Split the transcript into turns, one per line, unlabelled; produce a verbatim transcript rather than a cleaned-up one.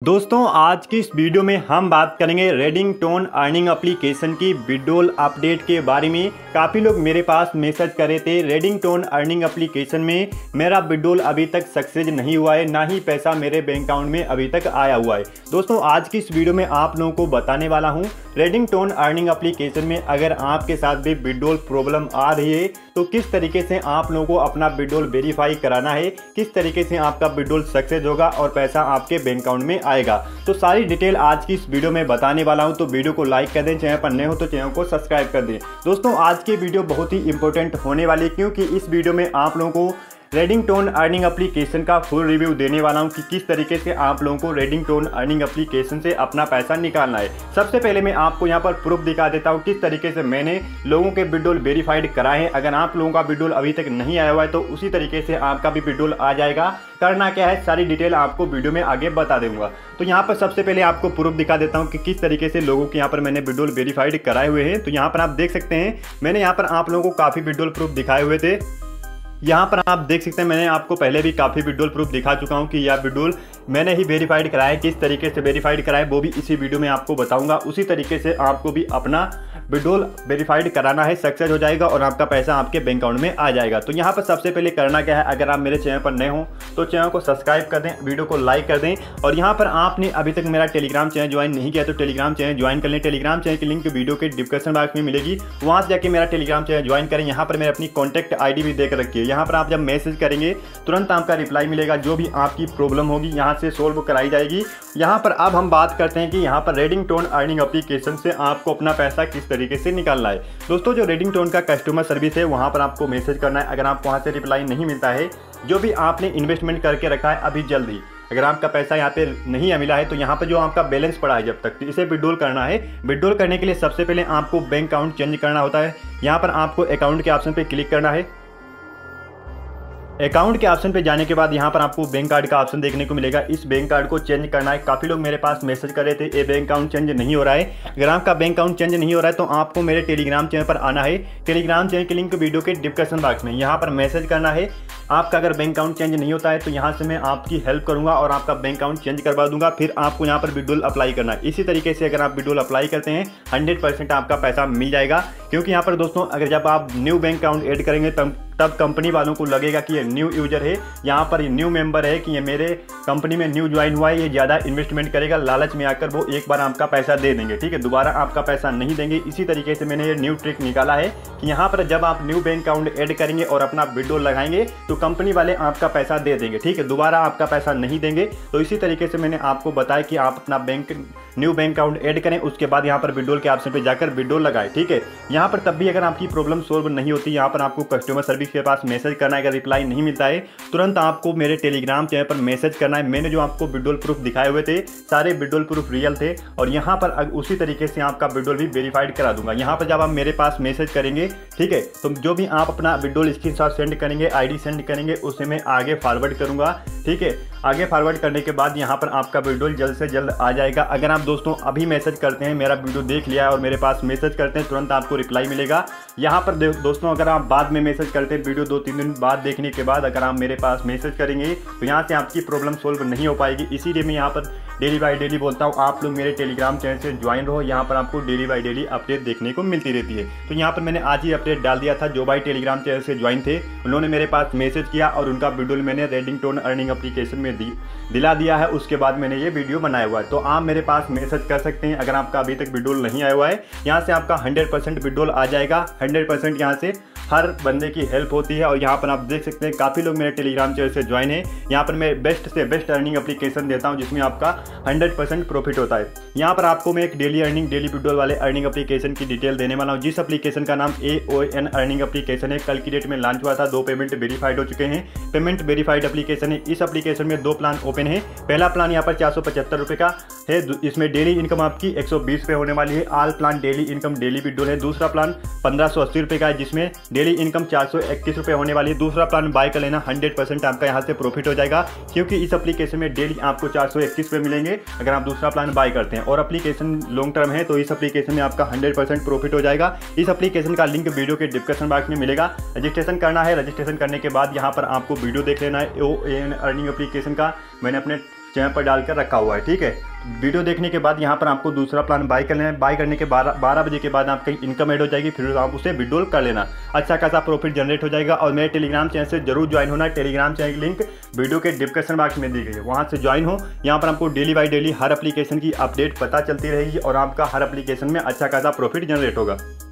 दोस्तों आज की इस वीडियो में हम बात करेंगे रेडिंगटोन अर्निंग एप्लीकेशन की विड्रॉल अपडेट के बारे में। काफ़ी लोग मेरे पास मैसेज कर रहे थे रेडिंगटोन अर्निंग एप्लीकेशन में मेरा विड्रॉल अभी तक सक्सेस नहीं हुआ है, ना ही पैसा मेरे बैंक अकाउंट में अभी तक आया हुआ है। दोस्तों आज की इस वीडियो में आप लोगों को बताने वाला हूँ रेडिंगटोन अर्निंग एप्लीकेशन में अगर आपके साथ भी विड्रॉल प्रॉब्लम आ रही है तो किस तरीके से आप लोगों को अपना विड्रॉल वेरीफाई कराना है, किस तरीके से आपका विड्रॉल सक्सेस होगा और पैसा आपके बैंक अकाउंट में आएगा। तो सारी डिटेल आज की इस वीडियो में बताने वाला हूं, तो वीडियो को लाइक कर दें, चैनल पर नए हो तो चैनल को सब्सक्राइब कर दें। दोस्तों आज की वीडियो बहुत ही इंपॉर्टेंट होने वाली है क्योंकि इस वीडियो में आप लोगों को रेडिंगटोन अर्निंग एप्लीकेशन का फुल रिव्यू देने वाला हूं कि किस तरीके से आप लोगों को रेडिंगटोन अर्निंग एप्लीकेशन से अपना पैसा निकालना है। सबसे पहले मैं आपको यहां पर प्रूफ दिखा देता हूं किस तरीके से मैंने लोगों के विड्रॉल वेरीफाइड कराए हैं। अगर आप लोगों का विड्रॉल अभी तक नहीं आया हुआ है तो उसी तरीके से आपका भी विड्रॉल आ जाएगा। करना क्या है सारी डिटेल आपको वीडियो में आगे बता दूंगा। तो यहाँ पर सबसे पहले आपको प्रूफ दिखा देता हूँ कि किस तरीके से लोगों के यहाँ पर मैंने विड्रॉल वेरीफाइड कराए हुए हैं। तो यहाँ पर आप देख सकते हैं मैंने यहाँ पर आप लोगों को काफ़ी विड्रॉल प्रूफ दिखाए हुए थे। यहाँ पर आप देख सकते हैं मैंने आपको पहले भी काफ़ी विड्रॉल प्रूफ दिखा चुका हूँ कि यह विड्रॉल मैंने ही वेरीफाइड कराया है। किस तरीके से वेरीफाइड कराया वो भी इसी वीडियो में आपको बताऊंगा। उसी तरीके से आपको भी अपना विड्रॉल वेरीफाइड कराना है, सक्सेस हो जाएगा और आपका पैसा आपके बैंक अकाउंट में आ जाएगा। तो यहाँ पर सबसे पहले करना क्या है, अगर आप मेरे चैनल पर नए हो तो चैनल को सब्सक्राइब कर दें, वीडियो को लाइक कर दें और यहाँ पर आपने अभी तक मेरा टेलीग्राम चैनल ज्वाइन नहीं किया तो टेलीग्राम चैनल ज्वाइन कर लें। टेलीग्राम चैनल की लिंक वीडियो के डिस्क्रिप्शन बॉक्स में मिलेगी, वहाँ से जाकर मेरा टेलीग्राम चैनल ज्वाइन करें। यहाँ पर मैंने अपनी कॉन्टैक्ट आई डी भी देकर रखी है। यहाँ पर आप जब मैसेज करेंगे तुरंत आपका रिप्लाई मिलेगा, जो भी आपकी प्रॉब्लम होगी यहाँ से सोल्व कराई जाएगी। यहाँ पर अब हम बात करते हैं कि यहाँ पर रेडिंगटोन अर्निंग एप्लीकेशन से आपको अपना पैसा किस तरीके से निकालना है। दोस्तों जो रेडिंगटोन का कस्टमर सर्विस है वहाँ पर आपको मैसेज करना है। अगर आपको वहाँ से रिप्लाई नहीं मिलता है, जो भी आपने इन्वेस्टमेंट करके रखा है अभी जल्दी अगर आपका पैसा यहाँ पे नहीं मिला है तो यहाँ पे जो आपका बैलेंस पड़ा है जब तक, तो इसे विड्रॉल करना है। विड्रॉल करने के लिए सबसे पहले आपको बैंक अकाउंट चेंज करना होता है। यहाँ पर आपको अकाउंट के ऑप्शन पे क्लिक करना है। अकाउंट के ऑप्शन पे जाने के बाद यहाँ पर आपको बैंक कार्ड का ऑप्शन देखने को मिलेगा। इस बैंक कार्ड को चेंज करना है। काफ़ी लोग मेरे पास मैसेज कर रहे थे ये बैंक अकाउंट चेंज नहीं हो रहा है। अगर आपका बैंक अकाउंट चेंज नहीं हो रहा है तो आपको मेरे टेलीग्राम चैनल पर आना है। टेलीग्राम चैनल की लिंक वीडियो के डिस्क्रिप्शन बॉक्स में, यहाँ पर मैसेज करना है। आपका अगर बैंक अकाउंट चेंज नहीं होता है तो यहाँ से मैं आपकी हेल्प करूँगा और आपका बैंक अकाउंट चेंज करवा दूंगा। फिर आपको यहाँ पर विड्रॉल अप्लाई करना है। इसी तरीके से अगर आप विड्रॉल अप्लाई करते हैं हंड्रेड परसेंट आपका पैसा मिल जाएगा। क्योंकि यहाँ पर दोस्तों अगर जब आप न्यू बैंक अकाउंट ऐड करेंगे तब तब कंपनी वालों को लगेगा कि ये न्यू यूजर है, यहाँ पर ये न्यू मेंबर है, कि ये मेरे कंपनी में न्यू ज्वाइन हुआ है, ये ज़्यादा इन्वेस्टमेंट करेगा। लालच में आकर वो एक बार आपका पैसा दे देंगे, ठीक है, दोबारा आपका पैसा नहीं देंगे। इसी तरीके से मैंने ये न्यू ट्रिक निकाला है कि यहाँ पर जब आप न्यू बैंक अकाउंट ऐड करेंगे और अपना विड्रॉल लगाएंगे तो कंपनी वाले आपका पैसा दे देंगे, ठीक है, दोबारा आपका पैसा नहीं देंगे। तो इसी तरीके से मैंने आपको बताया कि आप अपना bank new bank account add करें, उसके बाद यहाँ पर विड्रॉल के ऑप्शन पे जाकर विड्रॉल लगाएं, ठीक है। यहाँ पर तब भी अगर आपकी प्रॉब्लम सोल्व नहीं होती, यहाँ पर आपको कस्टमर सर्विस के पास मैसेज करना है। अगर रिप्लाई नहीं मिलता है तुरंत आपको मेरे टेलीग्राम चैनल पर मैसेज करना है। मैंने जो आपको विड्रॉल प्रूफ दिखाए हुए थे सारे विड्रॉल प्रूफ रियल थे और यहाँ पर उसी तरीके से आपका विड्रॉल भी वेरीफाइड करा दूंगा। यहाँ पर जब आप मेरे पास मैसेज करेंगे, ठीक है, तो जो भी आप अपना विड्रॉल स्क्रीनशॉट सेंड करेंगे, आईडी सेंड करेंगे, उसे मैं आगे फॉरवर्ड करूंगा, ठीक है। आगे फॉरवर्ड करने के बाद यहाँ पर आपका विड्रॉल जल्द से जल्द आ जाएगा। अगर आप दोस्तों अभी मैसेज करते हैं, मेरा वीडियो देख लिया है और मेरे पास मैसेज करते हैं, तुरंत आपको रिप्लाई मिलेगा। यहाँ पर दोस्तों अगर आप बाद में मैसेज करते हैं, वीडियो दो तीन दिन बाद देखने के बाद अगर आप मेरे पास मैसेज करेंगे तो यहाँ से आपकी प्रॉब्लम सोल्व नहीं हो पाएगी। इसीलिए मैं यहाँ पर डेली बाय डेली बोलता हूँ आप लोग मेरे टेलीग्राम चैनल से ज्वाइन रहो। यहाँ पर आपको डेली बाय डेली अपडेट देखने को मिलती रहती है। तो यहाँ पर मैंने आज ही अपडेट डाल दिया था। जो भाई टेलीग्राम चैनल से ज्वाइन थे उन्होंने मेरे पास मैसेज किया और उनका विड्रॉल मैंने रेडिंगटोन अर्निंग एप्लीकेशन में दी दिला दिया है। उसके बाद मैंने ये वीडियो बनाया हुआ है। तो आप मेरे पास मैसेज कर सकते हैं अगर आपका अभी तक विड्रॉल नहीं आया हुआ है। यहाँ से आपका हंड्रेड परसेंट विड्रॉल आ जाएगा। हंड्रेड परसेंट यहाँ से हर बंदे की हेल्प होती है और यहाँ पर आप देख सकते हैं काफ़ी लोग मेरे टेलीग्राम चैनल से ज्वाइन है। यहाँ पर मैं बेस्ट से बेस्ट अर्निंग एप्लीकेशन देता हूँ जिसमें आपका हंड्रेड परसेंट प्रॉफिट होता है। यहाँ पर आपको मैं एक डेली अर्निंग डेली विड्रॉल वाले अर्निंग एप्लीकेशन की डिटेल देने वाला हूँ। जिस एप्लीकेशन का नाम A O N earning application है, कल की डेट में लॉन्च हुआ था। दो पेमेंट वेरीफाइड हो चुके हैं। पेमेंट वेरीफाइड एप्लीकेशन है। इस एप्लीकेशन में दो प्लान ओपन है। पहला प्लान यहाँ पर चार सौ पचहत्तर रुपये का है, इसमें डेली इनकम आपकी एक सौ बीस रुपये होने वाली है। All plan daily income daily withdrawal है। दूसरा प्लान पंद्रह सौ अस्सी रुपये का है जिसमें डेली इनकम चार सौ इक्कीस रुपये होने वाली है। दूसरा प्लान बाय कर लेना, हंड्रेड परसेंट आपका यहाँ से प्रॉफिट हो जाएगा क्योंकि इस एप्लीकेशन में डेली आपको चार सौ इक्कीस रुपये मिलेंगे अगर आप दूसरा प्लान बाय करते हैं। और एप्लीकेशन लॉन्ग टर्म है तो इस एप्लीकेशन में आपका हंड्रेड परसेंट प्रॉफिट हो जाएगा। इस एप्लीकेशन का लिंक वीडियो के डिस्क्रिप्शन बॉक्स में मिलेगा। रजिस्ट्रेशन करना है। रजिस्ट्रेशन करने के बाद यहाँ पर आपको वीडियो देख लेना है ओ एन अर्निंग एप्लीकेशन का। मैंने अपने चैनल पर डालकर रखा हुआ है। ठीक है, वीडियो देखने के बाद यहाँ पर आपको दूसरा प्लान बाय कर लेना है। बाय करने के बारह बारह बजे के बाद आपकी इनकम ऐड हो जाएगी, फिर आप उसे विड्रॉल कर लेना, अच्छा खासा प्रॉफिट जनरेट हो जाएगा। और मेरे टेलीग्राम चैनल से जरूर ज्वाइन होना। टेलीग्राम चैनल की लिंक वीडियो के डिस्क्रिप्शन बॉक्स में दी गई है, वहाँ से ज्वाइन हो। यहाँ पर आपको डेली बाई डेली हर एप्लीकेशन की अपडेट पता चलती रहेगी और आपका हर एप्लीकेशन में अच्छा खासा प्रॉफिट जनरेट होगा।